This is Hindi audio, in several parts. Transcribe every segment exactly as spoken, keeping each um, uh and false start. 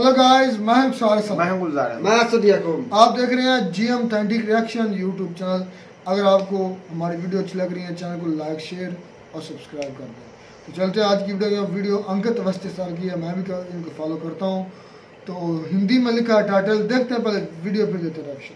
हेलो गाइस, मैं हूं सारे सब, मैं हूं गुलजार, मैं असद याकूब। आप देख रहे हैं G M authentic reaction YouTube channel. अगर आपको हमारी वीडियो अच्छी लग रही है, चैनल को लाइक शेयर और सब्सक्राइब कर दें। तो चलते हैं आज की video. Video Ankit Awasthi sir की है, मैं भी कर, इनको फॉलो करता हूँ। तो हिंदी में लिखा है टाइटल, देखते हैं पहले वीडियो फिर देते रिएक्शन।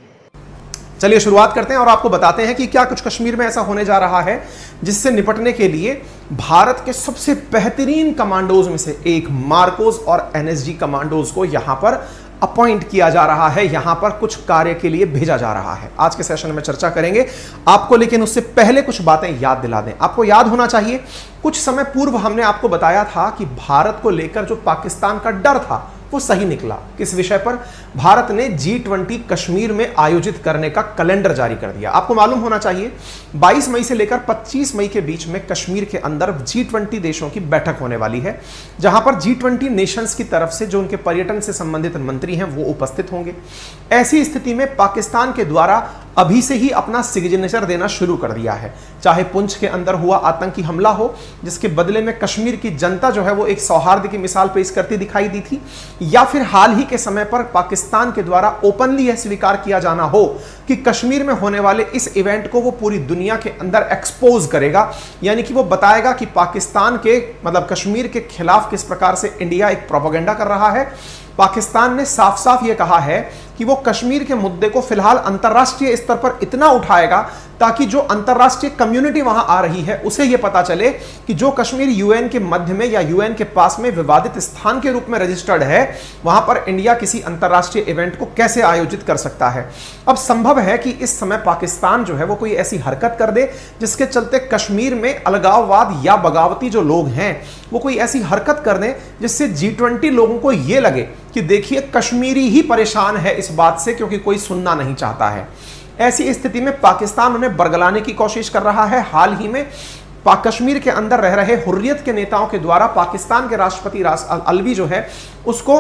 चलिए शुरुआत करते हैं और आपको बताते हैं कि क्या कुछ कश्मीर में ऐसा होने जा रहा है जिससे निपटने के लिए भारत के सबसे बेहतरीन कमांडोज में से एक मार्कोस और एनएसजी कमांडोज को यहां पर अपॉइंट किया जा रहा है, यहां पर कुछ कार्य के लिए भेजा जा रहा है। आज के सेशन में चर्चा करेंगे आपको, लेकिन उससे पहले कुछ बातें याद दिला दें। आपको याद होना चाहिए कुछ समय पूर्व हमने आपको बताया था कि भारत को लेकर जो पाकिस्तान का डर था वो सही निकला। किस विषय पर? भारत ने जी ट्वेंटी कश्मीर में आयोजित करने का कैलेंडर जारी कर दिया। आपको मालूम होना चाहिए बाईस मई से लेकर पच्चीस मई के बीच में कश्मीर के अंदर जी ट्वेंटी देशों की बैठक होने वाली है, जहां पर जी ट्वेंटी नेशंस की तरफ से जो उनके पर्यटन से संबंधित मंत्री हैं वो उपस्थित होंगे। ऐसी स्थिति में पाकिस्तान के द्वारा अभी से ही अपना सिग्नेचर देना शुरू कर दिया है। चाहे पुंछ के अंदर हुआ आतंकी हमला हो, जिसके बदले में कश्मीर की जनता जो है वो एक सौहार्द की मिसाल पेश करती दिखाई दी थी, या फिर हाल ही के समय पर पाकिस्तान के द्वारा ओपनली यह स्वीकार किया जाना हो कि कश्मीर में होने वाले इस इवेंट को वो पूरी दुनिया के अंदर एक्सपोज करेगा, यानी कि वो बताएगा कि पाकिस्तान के मतलब कश्मीर के खिलाफ किस प्रकार से इंडिया एक प्रोपेगेंडा कर रहा है। पाकिस्तान ने साफ साफ यह कहा है कि वो कश्मीर के मुद्दे को फिलहाल अंतर्राष्ट्रीय स्तर पर इतना उठाएगा ताकि जो अंतर्राष्ट्रीय कम्युनिटी वहां आ रही है उसे यह पता चले कि जो कश्मीर यूएन के मध्य में या यूएन के पास में विवादित स्थान के रूप में रजिस्टर्ड है, वहां पर इंडिया किसी अंतर्राष्ट्रीय इवेंट को कैसे आयोजित कर सकता है। अब संभव है कि इस समय पाकिस्तान जो है वो कोई ऐसी हरकत कर दे जिसके चलते कश्मीर में अलगाववाद या बगावती जो लोग हैं वो कोई ऐसी हरकत कर दें जिससे जी ट्वेंटी लोगों को यह लगे कि देखिए कश्मीरी ही परेशान है इस बात से, क्योंकि कोई सुनना नहीं चाहता है। ऐसी स्थिति में पाकिस्तान उन्हें बरगलाने की कोशिश कर रहा है। हाल ही में कश्मीर के अंदर रह रहे हुर्रियत के नेताओं के द्वारा पाकिस्तान के राष्ट्रपति रास, अलवी जो है उसको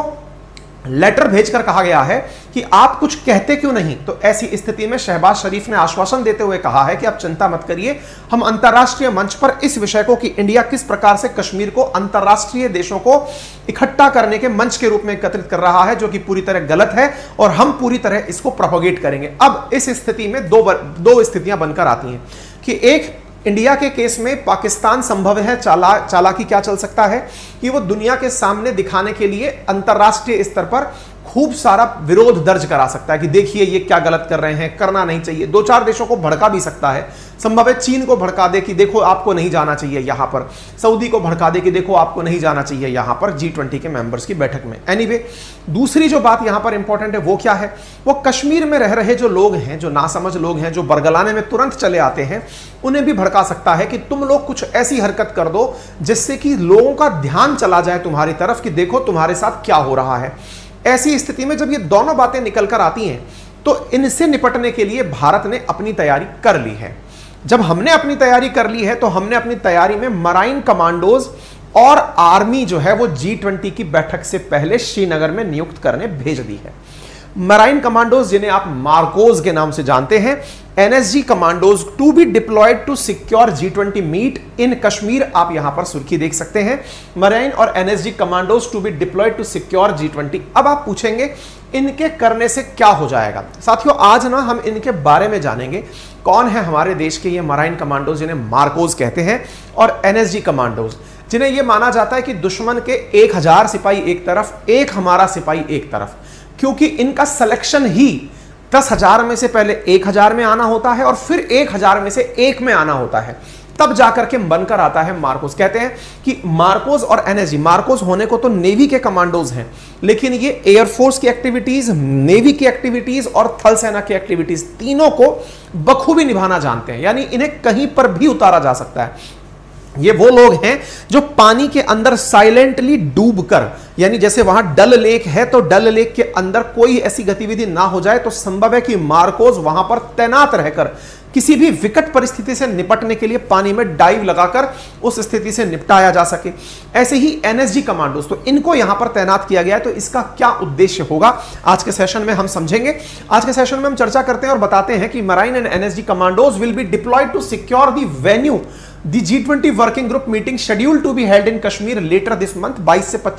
लेटर भेजकर कहा गया है कि आप कुछ कहते क्यों नहीं। तो ऐसी स्थिति में शहबाज शरीफ ने आश्वासन देते हुए कहा है कि आप चिंता मत करिए, हम अंतर्राष्ट्रीय मंच पर इस विषय को कि इंडिया किस प्रकार से कश्मीर को अंतर्राष्ट्रीय देशों को इकट्ठा करने के मंच के रूप में एकत्रित कर रहा है, जो कि पूरी तरह गलत है, और हम पूरी तरह इसको प्रोपोगेट करेंगे। अब इस स्थिति में दो दो स्थितियां बनकर आती हैं कि एक, इंडिया के केस में पाकिस्तान संभव है चाला चालाकी क्या चल सकता है कि वो दुनिया के सामने दिखाने के लिए अंतर्राष्ट्रीय स्तर पर खूब सारा विरोध दर्ज करा सकता है कि देखिए ये क्या गलत कर रहे हैं, करना नहीं चाहिए। दो चार देशों को भड़का भी सकता है। संभव है चीन को भड़का दे कि देखो आपको नहीं जाना चाहिए यहां पर, सऊदी को भड़का दे कि देखो आपको नहीं जाना चाहिए यहां पर जी ट्वेंटी के मेंबर्स की बैठक में। एनीवे, दूसरी जो बात यहां पर इंपॉर्टेंट है वो क्या है, वो कश्मीर में रह रहे जो लोग हैं, जो नासमझ लोग हैं, जो बरगलाने में तुरंत चले आते हैं, उन्हें भी भड़का सकता है कि तुम लोग कुछ ऐसी हरकत कर दो जिससे कि लोगों का ध्यान चला जाए तुम्हारी तरफ कि देखो तुम्हारे साथ क्या हो रहा है। ऐसी स्थिति में जब ये दोनों बातें निकल कर आती हैं तो इनसे निपटने के लिए भारत ने अपनी तैयारी कर ली है। जब हमने अपनी तैयारी कर ली है तो हमने अपनी तैयारी में मराइन कमांडोज और आर्मी जो है वो जी ट्वेंटी की बैठक से पहले श्रीनगर में नियुक्त करने भेज दी है। मराइन कमांडोज जिन्हें आप मार्कोस के नाम से जानते हैं, NSG commandos to be deployed to secure G twenty meet in Kashmir, आप यहां पर सुर्खी देख सकते हैं, मराइन और NSG commandos to be deployed to secure G twenty. अब आप पूछेंगे इनके करने से क्या हो जाएगा। साथियों, आज ना हम इनके बारे में जानेंगे, कौन है हमारे देश के ये मराइन कमांडोज जिन्हें मार्कोस कहते हैं, और एनएसजी कमांडोज जिन्हें यह माना जाता है कि दुश्मन के एक हजार सिपाही एक तरफ, एक हमारा सिपाही एक तरफ, क्योंकि इनका सिलेक्शन ही दस हजार में से पहले एक हजार में आना होता है और फिर एक हजार में से एक में आना होता है, तब जाकर के बनकर आता है मार्कोस। कहते हैं कि मार्कोस और एनएसजी, मार्कोस होने को तो नेवी के कमांडोज हैं, लेकिन ये एयरफोर्स की एक्टिविटीज, नेवी की एक्टिविटीज और थल सेना की एक्टिविटीज तीनों को बखूबी निभाना जानते हैं, यानी इन्हें कहीं पर भी उतारा जा सकता है। ये वो लोग हैं जो पानी के अंदर साइलेंटली डूबकर, यानी जैसे वहां डल लेक है तो डल लेक के अंदर कोई ऐसी गतिविधि ना हो जाए तो संभव है कि मार्कोस वहां पर तैनात रहकर किसी भी विकट परिस्थिति से निपटने के लिए पानी में डाइव लगाकर उस स्थिति से निपटाया जा सके। ऐसे ही एनएसजी कमांडोज, तो इनको यहां पर तैनात किया गया है। तो इसका क्या उद्देश्य होगा आज के सेशन में हम समझेंगे। आज के सेशन में हम चर्चा करते हैं और बताते हैं कि marine and NSG commandos will be deployed to secure the venue the G twenty working group meeting schedule to be held in Kashmir later this month. बाईस से पच्चीस मई के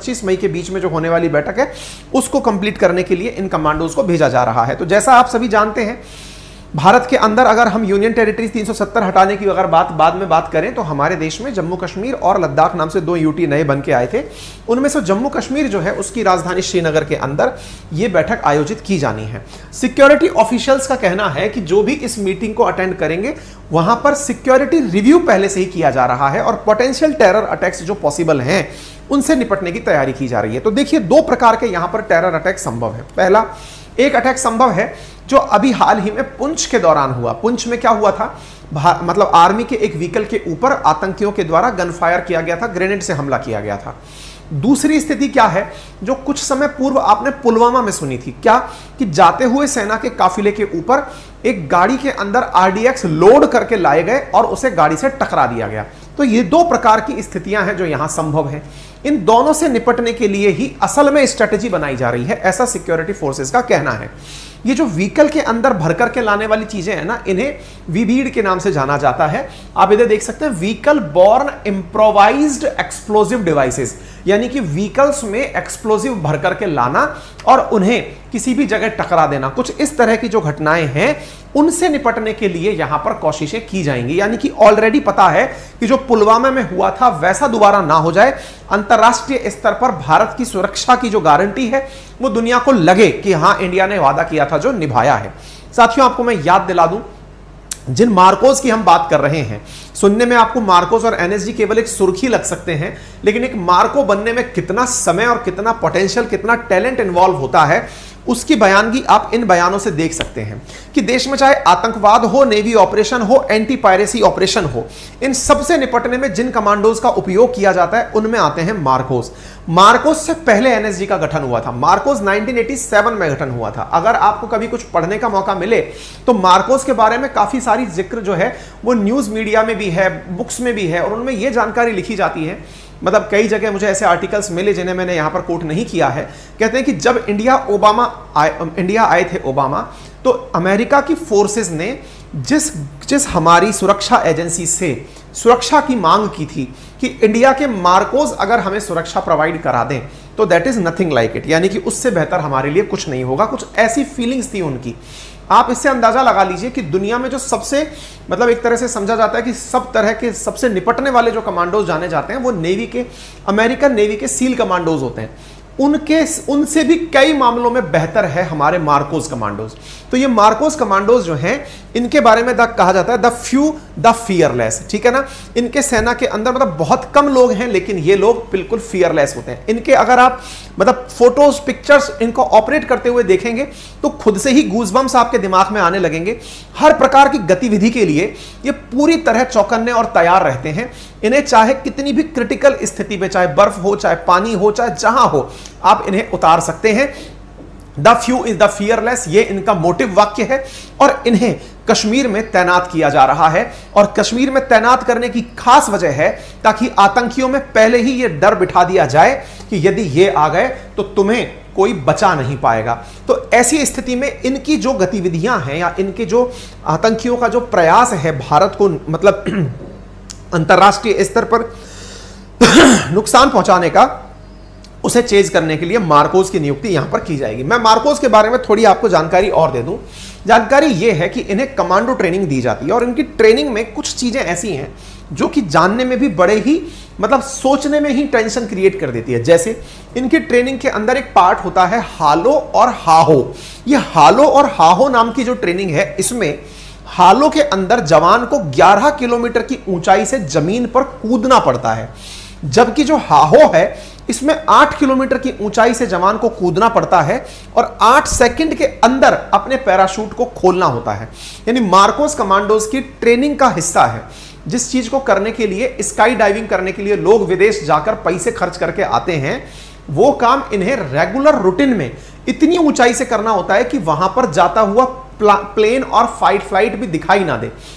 के बीच में जो होने वाली बैठक है उसको कंप्लीट करने के लिए इन कमांडोज को भेजा जा रहा है। तो जैसा आप सभी जानते हैं, भारत के अंदर अगर हम यूनियन टेरिटरीज तीन सौ सत्तर हटाने की अगर बात बाद में बात करें तो हमारे देश में जम्मू कश्मीर और लद्दाख नाम से दो यूटी नए बन के आए थे। उनमें से जम्मू कश्मीर जो है उसकी राजधानी श्रीनगर के अंदर यह बैठक आयोजित की जानी है। सिक्योरिटी ऑफिशियल्स का कहना है कि जो भी इस मीटिंग को अटेंड करेंगे वहां पर सिक्योरिटी रिव्यू पहले से ही किया जा रहा है और पोटेंशियल टेरर अटैक्स जो पॉसिबल हैं उनसे निपटने की तैयारी की जा रही है। तो देखिए, दो प्रकार के यहां पर टेरर अटैक संभव है। पहला एक अटैक संभव है जो अभी हाल ही में पुंछ के दौरान हुआ। पुंछ में क्या हुआ था, मतलब आर्मी के एक व्हीकल के ऊपर आतंकियों के द्वारा गनफायर किया गया था, ग्रेनेड से हमला किया गया था। दूसरी स्थिति क्या है जो कुछ समय पूर्व आपने पुलवामा में सुनी थी, क्या कि जाते हुए सेना के काफिले के ऊपर एक गाड़ी के अंदर आरडीएक्स लोड करके लाए गए और उसे गाड़ी से टकरा दिया गया। तो ये दो प्रकार की स्थितियां हैं जो यहां संभव हैं। इन दोनों से निपटने के लिए ही असल में स्ट्रेटेजी बनाई जा रही है, ऐसा सिक्योरिटी फोर्सेस का कहना है। ये जो व्हीकल के अंदर भर करके लाने वाली चीजें हैं ना, इन्हें वीबीड के नाम से जाना जाता है। आप इधर देख सकते हैं, vehicle borne improvised explosive devices, यानी कि व्हीकल्स में एक्सप्लोजिव भर करके लाना और उन्हें किसी भी जगह टकरा देना। कुछ इस तरह की जो घटनाएं हैं उनसे निपटने के लिए यहां पर कोशिशें की जाएंगी। यानी कि ऑलरेडी पता है कि जो पुलवामा में हुआ था वैसा दोबारा ना हो जाए। अंतरराष्ट्रीय स्तर पर भारत की सुरक्षा की जो गारंटी है वो दुनिया को लगे कि हां, इंडिया ने वादा किया था जो निभाया है। साथियों, आपको मैं याद दिला दूं, जिन मार्कोस की हम बात कर रहे हैं, सुनने में आपको मार्कोस और एनएसजी केवल एक सुर्खी लग सकते हैं, लेकिन एक मार्को बनने में कितना समय और कितना पोटेंशियल, कितना टैलेंट इन्वॉल्व होता है उसकी बयानगी आप इन बयानों से देख सकते हैं कि देश में चाहे आतंकवाद हो, नेवी ऑपरेशन हो, एंटी पायरेसी ऑपरेशन हो, इन सबसे निपटने में जिन कमांडोज का उपयोग किया जाता है उनमें आते हैं मार्कोस। मार्कोस से पहले एनएसजी का गठन हुआ था। मार्कोस नाइनटीन एटी सेवन में गठन हुआ था। अगर आपको कभी कुछ पढ़ने का मौका मिले तो मार्कोस के बारे में काफी सारी जिक्र जो है वो न्यूज मीडिया में भी है, बुक्स में भी है, और उनमें यह जानकारी लिखी जाती है, मतलब कई जगह मुझे ऐसे आर्टिकल्स मिले जिन्हें मैंने यहां पर कोट नहीं किया है। कहते हैं कि जब इंडिया ओबामा आए, इंडिया आए थे ओबामा, तो अमेरिका की फोर्सेस ने जिस जिस हमारी सुरक्षा एजेंसी से सुरक्षा की मांग की थी कि इंडिया के मार्कोस अगर हमें सुरक्षा प्रोवाइड करा दें तो that is nothing like it, यानी कि उससे बेहतर हमारे लिए कुछ नहीं होगा। कुछ ऐसी फीलिंग्स थी उनकी। आप इससे अंदाजा लगा लीजिए कि दुनिया में जो सबसे, मतलब एक तरह से समझा जाता है कि सब तरह के सबसे निपटने वाले जो कमांडोज जाने जाते हैं वो नेवी के, अमेरिकन नेवी के सील कमांडोज होते हैं। उनके उनसे भी कई मामलों में बेहतर है हमारे मार्कोस कमांडोज। तो ये मार्कोस कमांडोज जो हैं, इनके बारे में द कहा जाता है द फ्यू द फियरलेस, ठीक है ना। इनके सेना के अंदर मतलब बहुत कम लोग हैं, लेकिन ये लोग बिल्कुल फियरलेस होते हैं। इनके अगर आप मतलब फोटोज, पिक्चर्स इनको ऑपरेट करते हुए देखेंगे तो खुद से ही गूज़बम्स आपके दिमाग में आने लगेंगे। हर प्रकार की गतिविधि के लिए ये पूरी तरह चौकन्ने और तैयार रहते हैं। इन्हें चाहे कितनी भी क्रिटिकल स्थिति में, चाहे बर्फ हो, चाहे पानी हो, चाहे जहां हो, आप इन्हें उतार सकते हैं। The few is the fearless, ये इनका मोटिव वाक्य है, और इन्हें कश्मीर में तैनात किया जा रहा है। और कश्मीर में तैनात करने की खास वजह है ताकि आतंकियों में पहले ही यह डर बिठा दिया जाए कि यदि ये आ गए तो तुम्हें कोई बचा नहीं पाएगा। तो ऐसी स्थिति में इनकी जो गतिविधियां हैं या इनके जो आतंकियों का जो प्रयास है भारत को मतलब अंतरराष्ट्रीय स्तर पर नुकसान पहुंचाने का, उसे चेज करने के लिए मार्कोस की नियुक्ति यहां पर की जाएगी। मैं मार्कोस के बारे में थोड़ी आपको जानकारी और दे दूं। जानकारी यह है कि इन्हें कमांडो ट्रेनिंग दी जाती है और इनकी ट्रेनिंग में कुछ चीजें ऐसी हैं जो कि जानने में भी बड़े ही मतलब सोचने में ही टेंशन क्रिएट कर देती है। जैसे इनकी ट्रेनिंग के अंदर एक पार्ट होता है हालो और हाहो। ये हालो और हाहो नाम की जो ट्रेनिंग है, इसमें हालो के अंदर जवान को ग्यारह किलोमीटर की ऊंचाई से जमीन पर कूदना पड़ता है, जबकि जो हाहो है इसमें आठ किलोमीटर की ऊंचाई से जवान को कूदना पड़ता है और आठ सेकंड के अंदर अपने पैराशूट को खोलना होता है। यानी मार्कोस कमांडोज की ट्रेनिंग का हिस्सा है। जिस चीज को करने के लिए, स्काई डाइविंग करने के लिए लोग विदेश जाकर पैसे खर्च करके आते हैं, वो काम इन्हें रेगुलर रूटीन में इतनी ऊंचाई से करना होता है कि वहां पर जाता हुआ प्लेन और फाइट फ्लाइट भी दिखाई ना दे।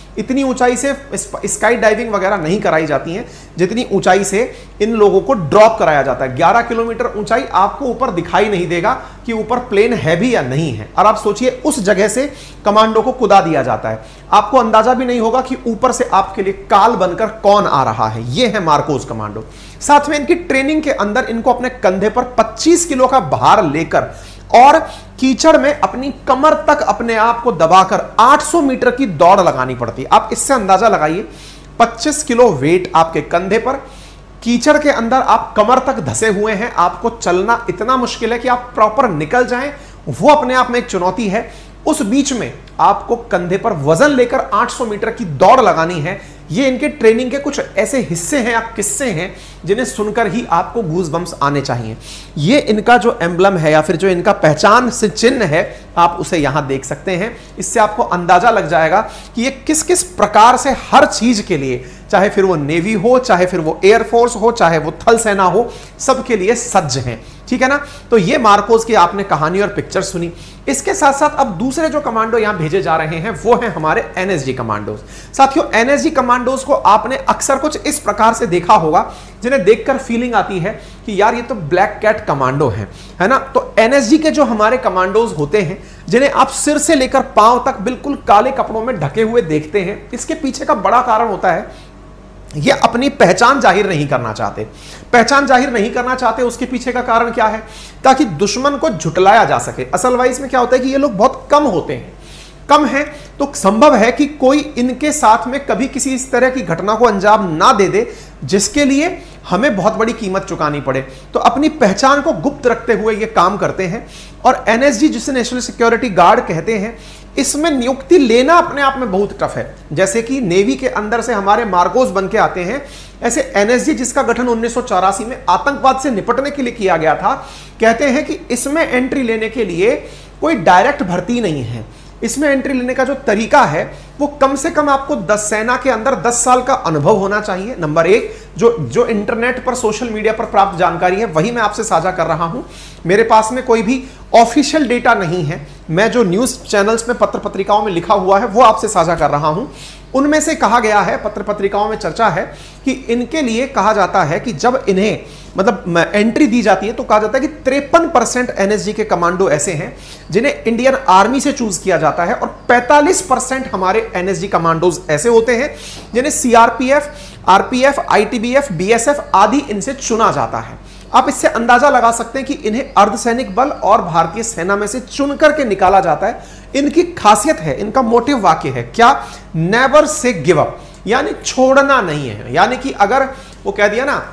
इतनी ऊंचाई से स्काई डाइविंग वगैरह नहीं कराई जाती है जितनी ऊंचाई से इन लोगों को ड्रॉप कराया जाता है। ग्यारह किलोमीटर ऊंचाई, आपको ऊपर दिखाई नहीं देगा कि ऊपर प्लेन है भी या नहीं है। और आप सोचिए उस जगह से कमांडो को कुदा दिया जाता है, आपको अंदाजा भी नहीं होगा कि ऊपर से आपके लिए काल बनकर कौन आ रहा है। यह है मार्कोस कमांडो। साथ में इनकी ट्रेनिंग के अंदर इनको अपने कंधे पर पच्चीस किलो का भार लेकर और कीचड़ में अपनी कमर तक अपने आप को दबाकर आठ सौ मीटर की दौड़ लगानी पड़ती है। आप इससे अंदाजा लगाइए, पच्चीस किलो वेट आपके कंधे पर, कीचड़ के अंदर आप कमर तक धसे हुए हैं, आपको चलना इतना मुश्किल है कि आप प्रॉपर निकल जाएं, वो अपने आप में एक चुनौती है। उस बीच में आपको कंधे पर वजन लेकर आठ सौ मीटर की दौड़ लगानी है। ये इनके ट्रेनिंग के कुछ ऐसे हिस्से हैं या किस्से हैं जिन्हें सुनकर ही आपको गूज़बम्प्स आने चाहिए। ये इनका जो एम्बलम है या फिर जो इनका पहचान से चिन्ह है, आप उसे यहां देख सकते हैं। इससे आपको अंदाजा लग जाएगा कि ये किस किस प्रकार से हर चीज के लिए, चाहे फिर वो नेवी हो, चाहे फिर वो एयरफोर्स हो, चाहे वो थल सेना हो, सबके लिए सज्ज हैं। ठीक है ना। तो ये मार्कोस की आपने कहानी और पिक्चर सुनी। इसके साथ साथ अब दूसरे जो कमांडो यहां भेजे जा रहे हैं वो हैं हमारे एनएसजी कमांडोज। साथियों, एनएसजी कमांडोज को आपने अक्सर कुछ इस प्रकार से देखा होगा जिन्हें देखकर फीलिंग आती है कि यार ये तो ब्लैक कैट कमांडो हैं, है ना। तो एनएसजी के जो हमारे कमांडोज होते हैं, जिन्हें आप सिर से लेकर पांव तक बिल्कुल काले कपड़ों में ढके हुए देखते हैं, इसके पीछे का बड़ा कारण होता है ये अपनी पहचान जाहिर नहीं करना चाहते। पहचान जाहिर नहीं करना चाहते, उसके पीछे का कारण क्या है? ताकि दुश्मन को झुटलाया जा सके। असल वाइज में क्या होता है कि ये लोग बहुत कम होते हैं, कम है तो संभव है कि कोई इनके साथ में कभी किसी इस तरह की घटना को अंजाम ना दे दे जिसके लिए हमें बहुत बड़ी कीमत चुकानी पड़े। तो अपनी पहचान को गुप्त रखते हुए ये काम करते हैं। और एनएसजी, जिसे नेशनल सिक्योरिटी गार्ड कहते हैं, इसमें नियुक्ति लेना अपने आप में बहुत टफ है। जैसे कि नेवी के अंदर से हमारे मार्कोस बन के आते हैं, ऐसे एनएसजी जिसका गठन उन्नीस सौ चौरासी में आतंकवाद से निपटने के लिए किया गया था, कहते हैं कि इसमें एंट्री लेने के लिए कोई डायरेक्ट भर्ती नहीं है। इसमें एंट्री लेने का जो तरीका है वो कम से कम आपको दस सेना के अंदर दस साल का अनुभव होना चाहिए। नंबर एक, जो जो इंटरनेट पर, सोशल मीडिया पर प्राप्त जानकारी है वही मैं आपसे साझा कर रहा हूं। मेरे पास में कोई भी ऑफिशियल डेटा नहीं है। मैं जो न्यूज चैनल्स में, पत्र पत्रिकाओं में लिखा हुआ है वो आपसे साझा कर रहा हूं। उनमें से कहा गया है, पत्र पत्रिकाओं में चर्चा है कि इनके लिए कहा जाता है कि जब इन्हें मतलब एंट्री दी जाती है तो कहा जाता है कि तिरपन परसेंट एनएसजी के कमांडो ऐसे हैं जिन्हें इंडियन आर्मी से चूज किया जाता है, और पैंतालीस परसेंट हमारे एनएसजी कमांडोज ऐसे होते हैं जिन्हें सीआरपीएफ, आरपीएफ, आईटीबीएफ, बीएसएफ आदि इनसे चुना जाता है। आप इससे अंदाजा लगा सकते हैं कि इन्हें अर्धसैनिक बल और भारतीय सेना में से चुन करके निकाला जाता है। इनकी खासियत है, इनका मोटिव वाक्य है क्या? नेवर से गिव अप, यानी छोड़ना नहीं है। यानी कि अगर वो कह दिया ना,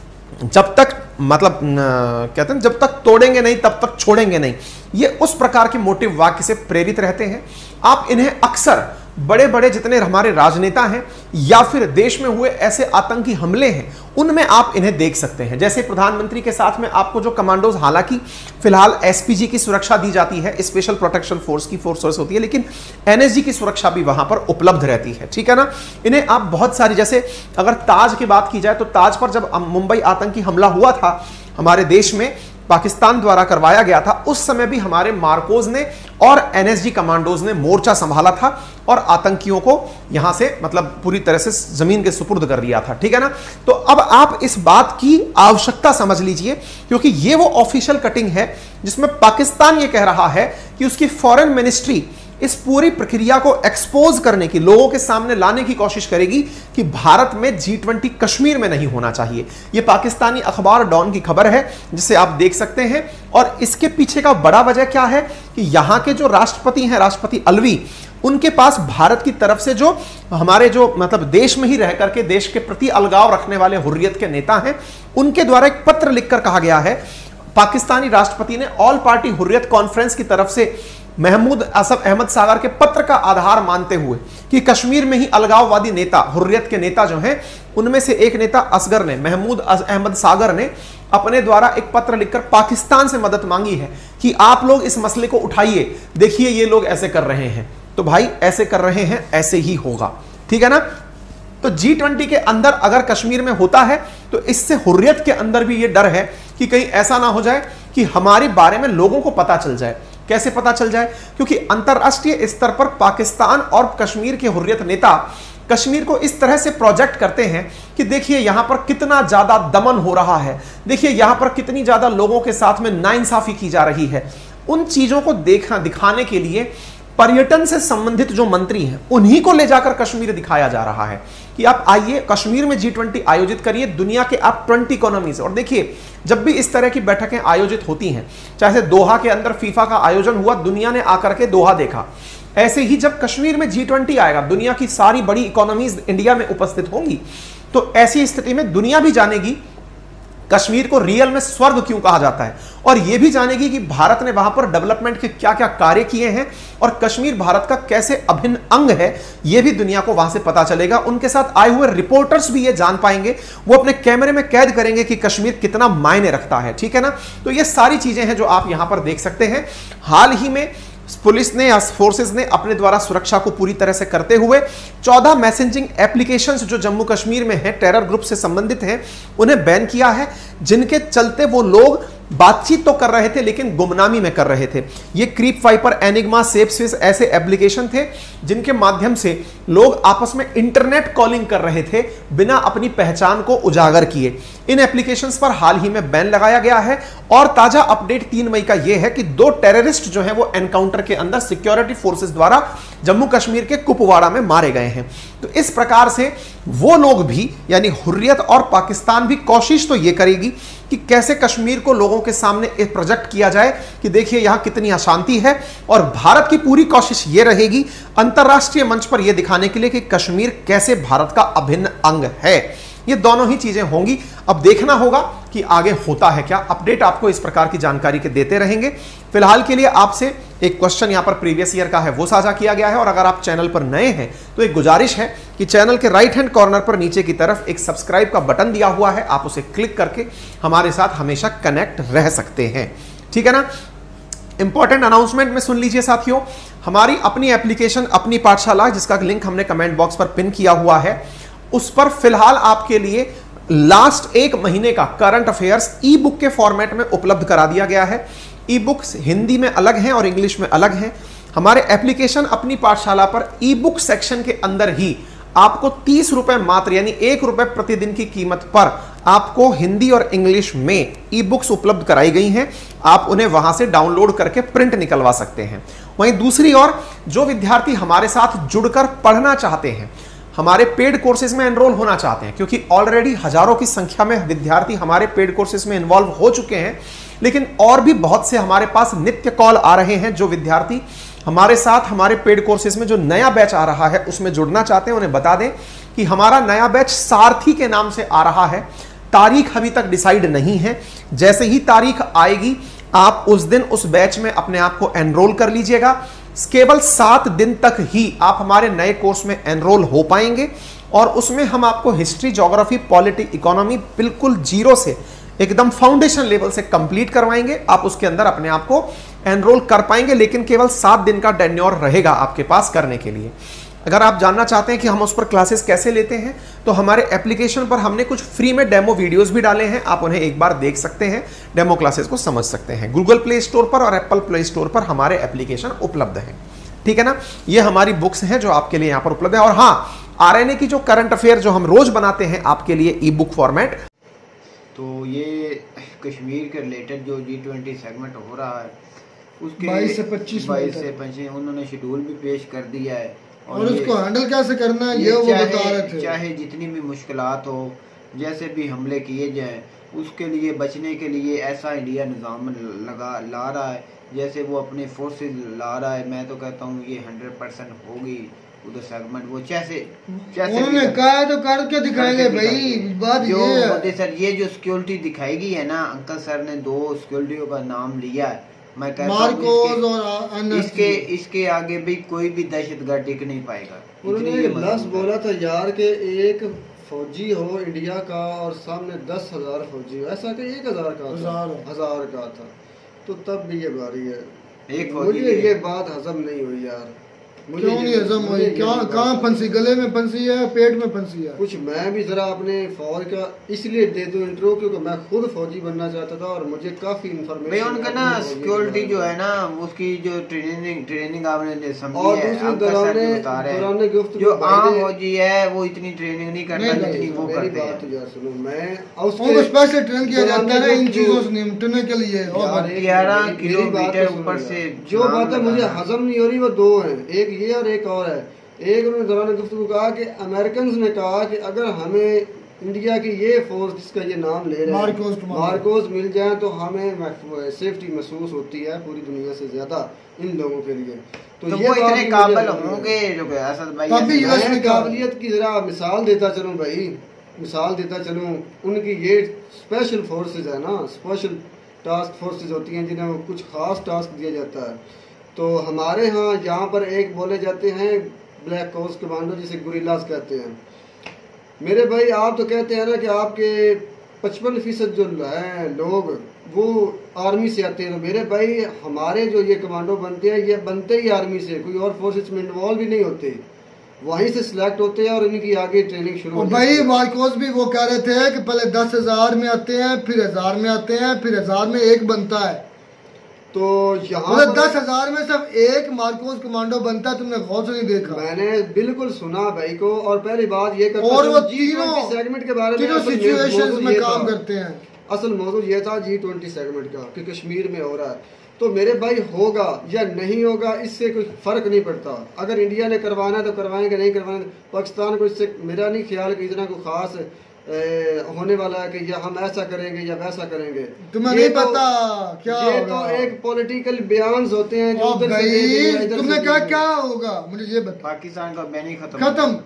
जब तक मतलब कहते हैं जब तक तोड़ेंगे नहीं तब तक छोड़ेंगे नहीं, ये उस प्रकार के मोटिव वाक्य से प्रेरित रहते हैं। आप इन्हें अक्सर बड़े बड़े जितने हमारे राजनेता हैं या फिर देश में हुए ऐसे आतंकी हमले हैं उनमें आप इन्हें देख सकते हैं। जैसे प्रधानमंत्री के साथ में आपको जो कमांडोज, हालांकि फिलहाल एसपीजी की सुरक्षा दी जाती है, स्पेशल प्रोटेक्शन फोर्स की फोर्स होती है, लेकिन एनएसजी की सुरक्षा भी वहां पर उपलब्ध रहती है। ठीक है ना। इन्हें आप बहुत सारी, जैसे अगर ताज की बात की जाए तो ताज पर जब मुंबई आतंकी हमला हुआ था हमारे देश में, पाकिस्तान द्वारा करवाया गया था, उस समय भी हमारे मार्कोज ने और एनएसजी कमांडोज ने मोर्चा संभाला था और आतंकियों को यहां से मतलब पूरी तरह से जमीन के सुपुर्द कर दिया था। ठीक है ना। तो अब आप इस बात की आवश्यकता समझ लीजिए, क्योंकि ये वो ऑफिशियल कटिंग है जिसमें पाकिस्तान ये कह रहा है कि उसकी फॉरेन मिनिस्ट्री इस पूरी प्रक्रिया को एक्सपोज करने की, लोगों के सामने लाने की कोशिश करेगी कि भारत में जी ट्वेंटी कश्मीर में नहीं होना चाहिए। यह पाकिस्तानी अखबार डॉन की खबर है जिसे आप देख सकते हैं। और इसके पीछे का बड़ा वजह क्या है कि यहां के जो राष्ट्रपति हैं, राष्ट्रपति अलवी, उनके पास भारत की तरफ से जो हमारे जो मतलब देश में ही रह करके देश के प्रति अलगाव रखने वाले हुर्रियत के नेता हैं, उनके द्वारा एक पत्र लिखकर कहा गया है, पाकिस्तानी राष्ट्रपति ने ऑल पार्टी हुर्रियत कॉन्फ्रेंस की तरफ से महमूद असफ अहमद सागर के पत्र का आधार मानते हुए कि कश्मीर में ही अलगाववादी नेता, हुर्रियत के नेता जो हैं, उनमें से एक नेता असगर ने, महमूद अहमद सागर ने अपने द्वारा एक पत्र लिखकर पाकिस्तान से मदद मांगी है कि आप लोग इस मसले को उठाइए, देखिए ये लोग ऐसे कर रहे हैं। तो भाई ऐसे कर रहे हैं, ऐसे ही होगा। ठीक है ना। तो जी ट्वेंटी के अंदर अगर कश्मीर में होता है तो इससे हुर्रियत के अंदर भी ये डर है कि कहीं ऐसा ना हो जाए कि हमारे बारे में लोगों को पता चल जाए, कैसे पता चल जाए? क्योंकि अंतरराष्ट्रीय स्तर पर पाकिस्तान और कश्मीर के हुर्रियत नेता कश्मीर को इस तरह से प्रोजेक्ट करते हैं कि देखिए यहां पर कितना ज्यादा दमन हो रहा है, देखिए यहां पर कितनी ज्यादा लोगों के साथ में नाइंसाफी की जा रही है। उन चीजों को देखना दिखाने के लिए पर्यटन से संबंधित जो मंत्री हैं उन्हीं को ले जाकर कश्मीर दिखाया जा रहा है कि आप आइए कश्मीर में जी ट्वेंटी आयोजित करिए, दुनिया के आप ट्वेंटी इकोनॉमीज। और देखिए जब भी इस तरह की बैठकें आयोजित होती हैं, चाहे दोहा के अंदर फीफा का आयोजन हुआ, दुनिया ने आकर के दोहा देखा, ऐसे ही जब कश्मीर में जी ट्वेंटी आएगा, दुनिया की सारी बड़ी इकोनॉमीज इंडिया में उपस्थित होंगी, तो ऐसी स्थिति में दुनिया भी जानेगी कश्मीर को रियल में स्वर्ग क्यों कहा जाता है, और यह भी जानेगी कि भारत ने वहां पर डेवलपमेंट के क्या क्या कार्य किए हैं और कश्मीर भारत का कैसे अभिन्न अंग है, यह भी दुनिया को वहां से पता चलेगा। उनके साथ आए हुए रिपोर्टर्स भी ये जान पाएंगे, वो अपने कैमरे में कैद करेंगे कि कश्मीर कितना मायने रखता है, ठीक है ना। तो ये सारी चीजें हैं जो आप यहां पर देख सकते हैं। हाल ही में पुलिस ने या फोर्सेस ने अपने द्वारा सुरक्षा को पूरी तरह से करते हुए चौदह मैसेजिंग एप्लीकेशंस जो जम्मू कश्मीर में हैं, टेरर ग्रुप से संबंधित हैं, उन्हें बैन किया है, जिनके चलते वो लोग बातचीत तो कर रहे थे लेकिन गुमनामी में कर रहे थे। ये Crypviser, Enigma, Safeswiss ऐसे एप्लीकेशन थे जिनके माध्यम से लोग आपस में इंटरनेट कॉलिंग कर रहे थे बिना अपनी पहचान को उजागर किए। इन एप्लीकेशंस पर हाल ही में बैन लगाया गया है और ताजा अपडेट तीन मई का यह है कि दो टेररिस्ट जो हैं वो एनकाउंटर के अंदर सिक्योरिटी फोर्सेस द्वारा जम्मू कश्मीर के कुपवाड़ा में मारे गए हैं। तो इस प्रकार से वो लोग भी यानी हुर्रियत और पाकिस्तान भी कोशिश तो ये करेगी कि कैसे कश्मीर को लोगों के सामने एक प्रोजेक्ट किया जाए कि देखिए यहां कितनी अशांति है, और भारत की पूरी कोशिश ये रहेगी अंतरराष्ट्रीय मंच पर यह दिखाने के लिए कि कश्मीर कैसे भारत का अभिन्न अंग है। ये दोनों ही चीजें होंगी। अब देखना होगा कि आगे होता है क्या। अपडेट आपको इस प्रकार की जानकारी के देते रहेंगे। फिलहाल के लिए आपसे एक क्वेश्चन यहां पर प्रीवियस ईयर का है वो साझा किया गया है, और अगर आप चैनल पर नए हैं तो एक गुजारिश है कि चैनल के राइट हैंड कॉर्नर पर नीचे की तरफ एक सब्सक्राइब का बटन दिया हुआ है, आप उसे क्लिक करके हमारे साथ हमेशा कनेक्ट रह सकते हैं, ठीक है ना। इंपॉर्टेंट अनाउंसमेंट में सुन लीजिए साथियों, हमारी अपनी एप्लीकेशन अपनी पाठशाला, जिसका लिंक हमने कमेंट बॉक्स पर पिन किया हुआ है, उस पर फिलहाल आपके लिए लास्ट एक महीने का करंट अफेयर्स ई बुक के फॉर्मेट में उपलब्ध करा दिया गया है। ई बुक्स हिंदी में अलग हैं और इंग्लिश में अलग हैं। हमारे एप्लीकेशन अपनी पाठशाला पर ई बुक सेक्शन के अंदर ही आपको तीस रुपए मात्र यानी एक रुपए प्रतिदिन की कीमत पर आपको हिंदी और इंग्लिश में ई बुक्स उपलब्ध कराई गई हैं। आप उन्हें वहां से डाउनलोड करके प्रिंट निकलवा सकते हैं। वहीं दूसरी ओर जो विद्यार्थी हमारे साथ जुड़कर पढ़ना चाहते हैं, हमारे पेड कोर्सेज में एनरोल होना चाहते हैं, क्योंकि ऑलरेडी हजारों की संख्या में विद्यार्थी हमारे पेड कोर्सेज में इन्वॉल्व हो चुके हैं, लेकिन और भी बहुत से हमारे पास नित्य कॉल आ रहे हैं। जो विद्यार्थी हमारे साथ हमारे पेड कोर्सेज में जो नया बैच आ रहा है उसमें जुड़ना चाहते हैं, उन्हें बता दें कि हमारा नया बैच सारथी के नाम से आ रहा है। तारीख अभी तक डिसाइड नहीं है, जैसे ही तारीख आएगी आप उस दिन उस बैच में अपने आप को एनरोल कर लीजिएगा। केवल सात दिन तक ही आप हमारे नए कोर्स में एनरोल हो पाएंगे, और उसमें हम आपको हिस्ट्री, ज्योग्राफी, पॉलिटी, इकोनॉमी बिल्कुल जीरो से एकदम फाउंडेशन लेवल से कंप्लीट करवाएंगे। आप उसके अंदर अपने आप को एनरोल कर पाएंगे, लेकिन केवल सात दिन का टेन्योर रहेगा आपके पास करने के लिए। अगर आप जानना चाहते हैं कि हम उस पर क्लासेस कैसे लेते हैं, तो हमारे एप्लीकेशन पर हमने कुछ फ्री में डेमो वीडियोस भी डाले हैं, आप उन्हें एक बार देख सकते हैं, डेमो क्लासेस को समझ सकते हैं। गूगल प्ले स्टोर पर और एप्पल प्ले स्टोर पर हमारे एप्लीकेशन उपलब्ध हैं, ठीक है ना। ये हमारी बुक्स हैं जो आपके लिए यहाँ पर उपलब्ध है। और हाँ, आरएनए की जो करंट अफेयर जो हम रोज बनाते हैं आपके लिए ई बुक फॉर्मेट, तो ये कश्मीर के रिलेटेड जो जी ट्वेंटी सेगमेंट हो रहा है उसके बाईस से पच्चीस बाईस से पच्चीस उन्होंने शेड्यूल भी पेश कर दिया है, और, और उसको हैंडल कैसे करना है ये वो बता रहे थे। चाहे जितनी भी मुश्किलात हो, जैसे भी हमले किए जाएं, उसके लिए बचने के लिए ऐसा इंडिया निज़ाम लगा ला रहा है, जैसे वो अपने फोर्सेस ला रहा है। मैं तो कहता हूँ ये हंड्रेड परसेंट होगी उधर सेगमेंट, वो जैसे जैसे उन्होंने कहा तो करके दिखाएंगे भाई। बात जो ये है सर, ये जो सिक्योरिटी दिखाएगी है ना, अंकल सर ने दो सिक्योरिटियों का नाम लिया है, मैं कहता हूँ इसके, इसके इसके आगे भी कोई भी दहशतगर्द टिक नहीं पाएगा। उन्होंने लफ्ज़ बोला था यार के एक फौजी हो इंडिया का और सामने दस हजार फौजी हो, ऐसा कि एक हजार का हजार हजार का था, तो तब भी ये बारी है। एक मुझे ये बात हजम नहीं हुई यार। क्यों नहीं हजम हुई? क्या कहाँ फंसी? गले में फंसी है, पेट में फंसी है? कुछ मैं भी जरा अपने फौज का इसलिए दे दूं इंट्रो क्योंकि मैं खुद फौजी बनना चाहता था और मुझे काफी इन्फॉर्मेशन उनका ना सिक्योरिटी जो है ना उसकी जो ट्रेनिंग ट्रेनिंग आपने समझी और है, दूसरी दौरान दौरान गिफ्त जो आम फौजी है वो इतनी ट्रेनिंग नहीं करता जितनी वो मेरी करते बात हैं। यार सुनो, मैं उनको स्पेशल ट्रेन किया जाता है इन चीजों से निपटने के लिए। और ग्यारह किलोमीटर ऊपर से जो बातें मुझे हजम नहीं हो रही वो दो हैं, एक ये और एक और है। एक उन्होंने दौरान गुफ्तगू कहा कि अमेरिकन ने कहा कि अगर हमें इंडिया की ये फोर्स जिसका ये नाम ले रहे हैं मार्कोस मिल जाए तो हमें सेफ्टी महसूस होती है पूरी दुनिया से ज्यादा इन लोगों के लिए। तो, तो ये वो इतने काबिल होंगे जो असद भाई मैं काबिलियत की जरा मिसाल देता चलूं भाई, मिसाल देता चलूं। उनकी ये स्पेशल फोर्सेज है ना, स्पेशल टास्क फोर्सेज होती हैं जिन्हें कुछ खास टास्क दिया जाता है। तो हमारे यहाँ यहाँ पर एक बोले जाते हैं ब्लैक कोस्ट कमांडो जिसे गुरिल्लास कहते हैं। मेरे भाई आप तो कहते हैं ना कि आपके पचपन फीसद जो है लोग वो आर्मी से आते हैं, तो मेरे भाई हमारे जो ये कमांडो बनते हैं ये बनते ही आर्मी से, कोई और फोर्सेस में इन्वॉल्व भी नहीं होते, वहीं से सिलेक्ट होते हैं और इनकी आगे ट्रेनिंग शुरू हो भाई मार्कोस भी वो कह रहे थे कि पहले दस हजार में आते हैं, फिर हजार में आते हैं, फिर हजार में एक बनता है। तो यहाँ मतलब दस हजार में सिर्फ एक मार्कोस कमांडो बनता है, तुमने गौर से नहीं देखा? मैंने बिल्कुल सुना भाई को। और पहली बात ये करता और वो तीनों सेगमेंट के बारे में सिचुएशंस में काम करते हैं। असल मौजूद ये था जी ट्वेंटी सेगमेंट का कि कश्मीर में हो रहा है, तो मेरे भाई होगा या नहीं होगा इससे कोई फर्क नहीं पड़ता। अगर इंडिया ने करवाना है तो करवाएंगे, नहीं करवाएंगे पाकिस्तान को इससे मेरा नहीं ख्याल कि इतना कोई खास ए, होने वाला है कि या हम ऐसा करेंगे या वैसा करेंगे। तुम्हें नहीं तो, पता क्या ये होगा? तो एक पॉलिटिकल बयान होते हैं जो उधर भाई से तुमने कहा क्या होगा मुझे ये बता। पाकिस्तान का बैन ही खत्म खत्म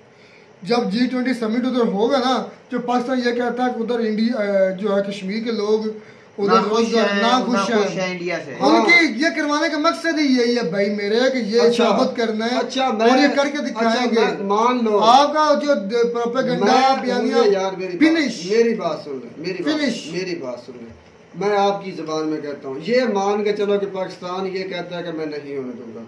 जब जी ट्वेंटी समिट उधर होगा ना, जो पाकिस्तान ये कहता है कि उधर इंडिया जो है कश्मीर के लोग उधर ना खुश है इंडिया से, उनकी ये करवाने का मकसद ही यही है भाई मेरे कि ये अच्छा, साबित करना है अच्छा, और ये करके दिखाएंगे। अच्छा, मान लो आपका जो प्रोपेगेंडा यार मेरी फिनिश मेरी बात सुन ले मेरी फिनिश मेरी बात सुन ले मैं आपकी जबान में कहता हूँ, ये मान के चलो कि पाकिस्तान ये कहता है कि मैं नहीं होने दूंगा,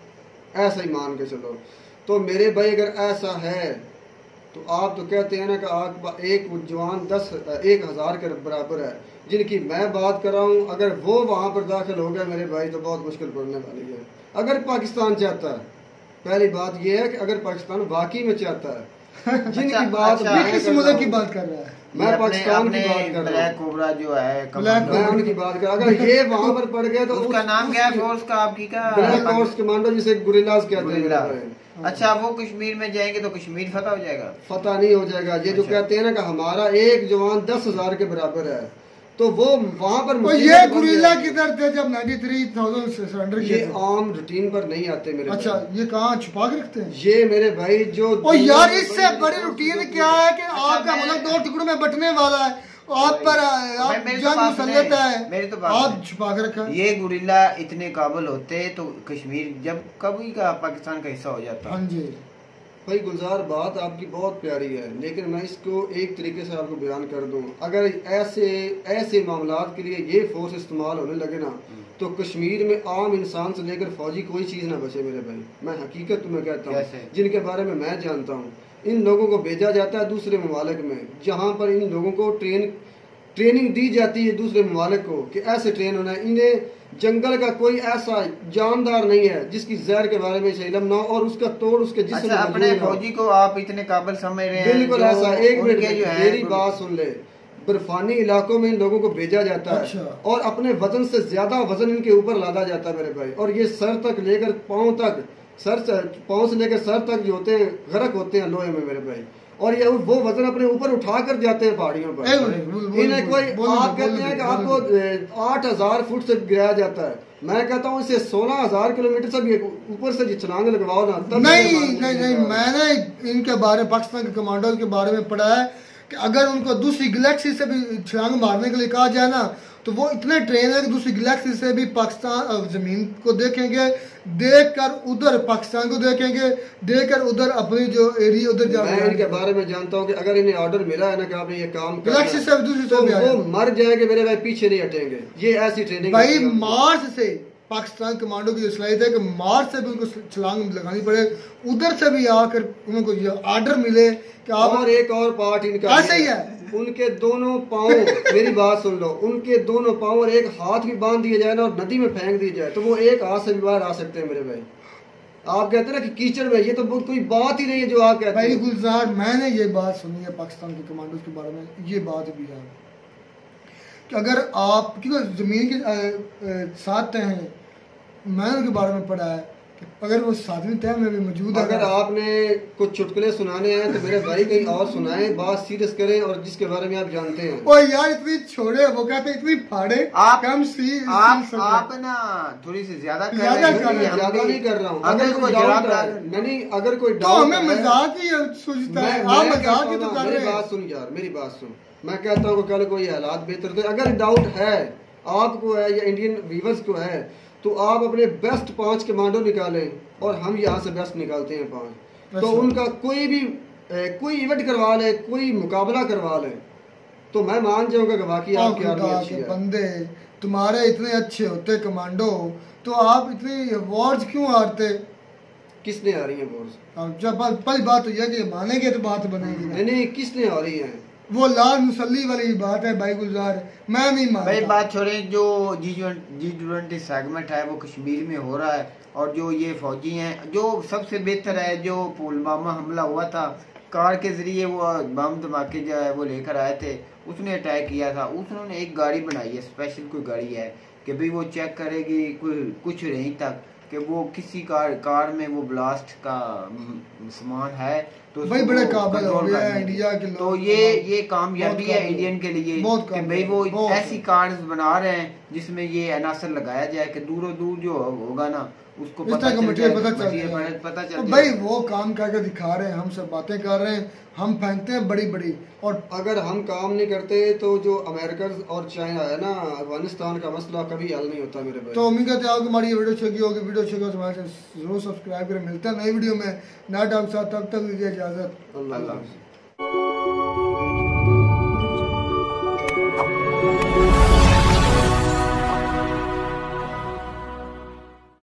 ऐसा ही मान के चलो। तो मेरे भाई अगर ऐसा है तो आप तो कहते हैं ना कि आप एक जवान दस एक हजार के बराबर है, जिनकी मैं बात कर रहा हूँ अगर वो वहाँ पर दाखिल हो गया मेरे भाई तो बहुत मुश्किल पड़ने वाली है। अगर पाकिस्तान चाहता है, पहली बात ये है कि अगर पाकिस्तान वाकई में चाहता है जिनकी बात किस मुल्क की बात कर रहा है, मैं पाकिस्तान की बात कर रहा हूँ, कोबरा जो है मैं उनकी बात कर, अगर ये वहाँ पर पड़ गया तो उसका नाम क्या है फोर्स का आपकी का? ब्लैक फोर्स कमांडो जिसे गुरिल्लास कहते हैं। अच्छा वो कश्मीर में जाएंगे तो कश्मीर फतह हो जाएगा? फतह नहीं हो जाएगा। ये जो कहते हैं ना कि हमारा एक जवान दस हजार के बराबर है, तो वो वहाँ पर तो ये गुरिल्ला किधर थे जब तिरानवे हज़ार सरेंडर किए? ये आम रूटीन पर नहीं आते मेरे। अच्छा ये कहाँ छुपा के रखते हैं? ये मेरे भाई जो ओ यार इससे बड़ी रूटीन क्या है कि आपका मुल्क दो टुकड़ों में बटने वाला है, आप पर आप जंग मुसल्लत है, मेरे तो आप छुपा के रखा। ये गुरिल्ला इतने काबिल होते तो कश्मीर जब कभी का पाकिस्तान का हिस्सा हो जाता। हाँ जी भाई गुलजार बात आपकी बहुत प्यारी है, लेकिन मैं इसको एक तरीके से आपको बयान कर दूं। अगर ऐसे ऐसे मामलात के लिए ये फोर्स इस्तेमाल होने लगे ना तो कश्मीर में आम इंसान से लेकर फौजी कोई चीज़ ना बचे मेरे भाई। मैं हकीकत तुम्हें कहता हूँ जिनके बारे में मैं जानता हूँ। इन लोगों को भेजा जाता है दूसरे ममालिक में जहाँ पर इन लोगों को ट्रेन ट्रेनिंग दी जाती है दूसरे ममालिक को कि ऐसे ट्रेन होना है। इन्हें जंगल का कोई ऐसा जानदार नहीं है जिसकी जहर के बारे में इल्म ना हो और उसका तोड़ उसके जिस्म अच्छा, अपने फौजी को आप इतने काबिल समझ रहे हैं? बिल्कुल ऐसा। एक मिनट मेरी बात सुन ले, बर्फानी इलाकों में इन लोगों को भेजा जाता है। अच्छा। और अपने वजन से ज्यादा वजन इनके ऊपर लादा जाता है मेरे भाई, और ये सर तक लेकर पाँव तक सर पाँव से लेकर सर तक जो होते हैं गरक होते हैं लोहे में मेरे भाई, और ये वो वजन अपने ऊपर उठा कर जाते हैं पहाड़ियों पर। इन्हें कोई आप कहते हैं कि आपको आठ हजार फुट से गिराया जाता है, मैं कहता हूँ इसे सोलह हजार किलोमीटर से भी ऊपर से छलांग लगवाओ ना तब। नहीं नहीं नहीं मैंने इनके बारे में पाकिस्तान के कमांडो के बारे में पढ़ा है कि अगर उनको दूसरी गैलेक्सी से भी छलांग मारने के लिए कहा जाए ना तो वो इतने ट्रेन है कि दूसरी गैलेक्सी से भी पाकिस्तान जमीन को देखेंगे, देखकर उधर पाकिस्तान को देखेंगे, देखकर उधर अपनी जो एरिया उधर जा। मैं इनके बारे में जानता हूँ कि अगर इन्हें ऑर्डर मिला है ना कि आपने ये काम गैलेक्सी से दूसरी तो वो मर जाएंगे मेरे भाई, पीछे नहीं हटेंगे। ये ऐसी ट्रेनिंग भाई मार्स से पाकिस्तान कमांडो की सलाहियत है कि मार्च से भी उनको छलांग लगानी पड़े, उधर से भी आकर उनको ये ऑर्डर मिले कि आप। और एक और पार्ट इनका ऐसा ही है, उनके दोनों पाँव मेरी बात सुन लो, उनके दोनों पाँव और एक हाथ भी बांध दिया जाए ना और नदी में फेंक दिया जाए तो वो एक हाथ से भी बाहर आ सकते हैं मेरे भाई। आप कहते हैं ना कि कीचड़ में, ये तो कोई बात ही नहीं है जो आप कहते भाई हैं। गुलजार, मैंने ये बात सुनी है पाकिस्तान के कमांडोज के बारे में, ये बात भी है कि अगर आप, क्योंकि ज़मीन के आ, आ, साथ तय हैं, मैंने उनके बारे में पढ़ा है कि अगर वो सातवीं तय में भी मौजूद है, अगर आपने कुछ चुटकुले सुनाने हैं तो मेरे भाई कहीं और सुनाएं, बात सीरियस करें और जिसके बारे में आप जानते हैं। ओ यार इतनी छोड़े, वो कहते इतनी फाड़े आप कम सी आप आप ना थोड़ी सी ज्यादा कर ज्यादा रहे हैं। कर रहे हैं, ज्यादा नहीं कर रहा हूँ। अगर कोई कोई डाउट जवाब है, नहीं अगर कोई तो डाउट हमें है- मजाक ही सूझता है, मैं- आप मैं मजाक कहता ही तो हूँ ना, कर मेरी रहे हैं। बात सुन यार, मेरी बात सुन। मैं कहता हूँ कि कल कोई हालात बेहतर थे, अगर डाउट है आपको है या इंडियन व्यूअर्स को है तो आप अपने बेस्ट पांच कमांडो निकालें और हम यहाँ से बेस्ट निकालते हैं पांच। तो उनका कोई भी ए, कोई इवेंट करवा ले, कोई मुकाबला करवा ले तो मैं मान जाऊंगा कि वाकई ओ आपकी आर्मी खुदा अच्छी के है। बंदे, तुम्हारे इतने अच्छे होते कमांडो तो आप इतने अवार्ड्स क्यों हारते? किसने आ रही है बोर्स? अब जब पहली बात तो यह कि मानेंगे तो बात बनेगी ना। नहीं नहीं, किसने आ रही है? वो लाल मुसल्ली वाली बात है भाई गुलजार, मैं नहीं मानता। भाई बात छोड़ें, जो जी जी ट्वेंटी सेगमेंट है वो कश्मीर में हो रहा है और जो ये फौजी हैं, जो सबसे बेहतर है, जो पुलवामा हमला हुआ था, कार के जरिए वो बम धमाके जो है वो लेकर आए थे, उसने अटैक किया था, उसने एक गाड़ी बनाई है, स्पेशल कोई गाड़ी है कि भाई वो चेक करेगी कोई कुछ रेंज तक कि वो किसी कार कार में वो ब्लास्ट का सामान है तो भाई उसको बड़े वो काबिल हो कंट्रोल गए करने हैं की। इंडिया के लोग। तो ये ये कामयाबी बहुत है काबिल। इंडियन के लिए बहुत कि काबिल, भाई वो बहुत। ऐसी कार्स बना रहे हैं जिसमें ये अनासर लगाया जाए कि दूरों दूर जो होगा ना उसको इस पता तरह का चल मटेरियल जाए, पता चल मटेरियल जाए। पता चल तो जाए। भाई वो काम करके दिखा रहे हैं, हम सब बातें कर रहे हैं, हम फेंकते हैं बड़ी बड़ी। और अगर हम काम नहीं करते तो जो अमेरिका और चाइना है ना, अफगानिस्तान का मसला कभी हल नहीं होता मेरे भाई। तो उम्मीद करते हैं आपको हमारी ये वीडियो अच्छी लगी होगी। वीडियो अच्छी लगी तो हमारे चैनल जरूर सब्सक्राइब करें। मिलते हैं नई वीडियो में, नया टाइम के साथ, तब तक दीजिए इजाजत। अल्लाह अल्लाह हाफ़िज़।